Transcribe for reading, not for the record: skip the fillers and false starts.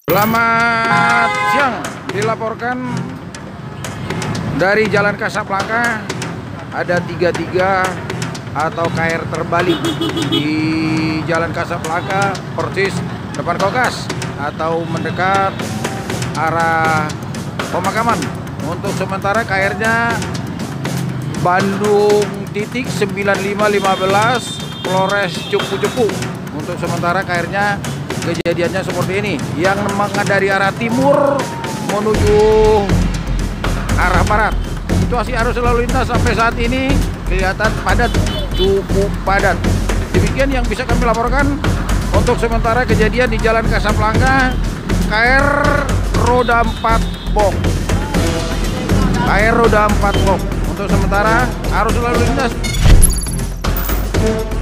Selamat siang, dilaporkan dari Jalan Kasablanka ada 33 atau KR terbalik di Jalan Kasablanka, persis depan Kokas atau mendekat arah pemakaman. Untuk sementara KR-nya Bandung titik 9515 Flores Cupu-Cupu. Untuk sementara KR-nya kejadiannya seperti ini, yang dari arah timur menuju arah barat. Situasi arus lalu lintas sampai saat ini kelihatan padat, cukup padat. Demikian yang bisa kami laporkan untuk sementara kejadian di Jalan Kasablanka, KR roda 4 box. KR roda 4 box. Untuk sementara arus lalu lintas